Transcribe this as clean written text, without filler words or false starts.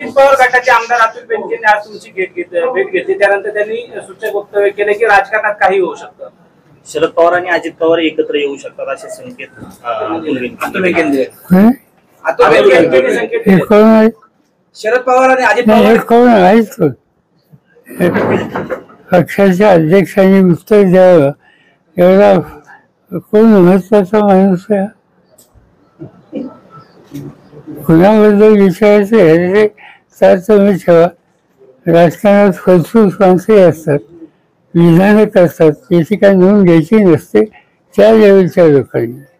अजित पवार गटाचे आमदार अतुल बेनकेंनी आज तुमची भेट घेतली, त्यानंतर त्यांनी सूचक वक्तव्य केले की राजकारणात काही होऊ शकतं. शरद पवार आणि अजित पवार एकत्र येऊ शकतात असे संकेत अतुल बेनके शरद पवार आणि अजित पवार पक्षाच्या अध्यक्षांनी उत्तर द्यावं एवढा कोण महत्वाचा माणूस आहे. कुणाबद्दल विचारायचं हे तर तुम्ही ठेवा. राजकारणात फलसूस माणसंही असतात, विधानं करतात, त्याची काय नोंद घ्यायची नसते त्या लेवलच्या लोकांनी.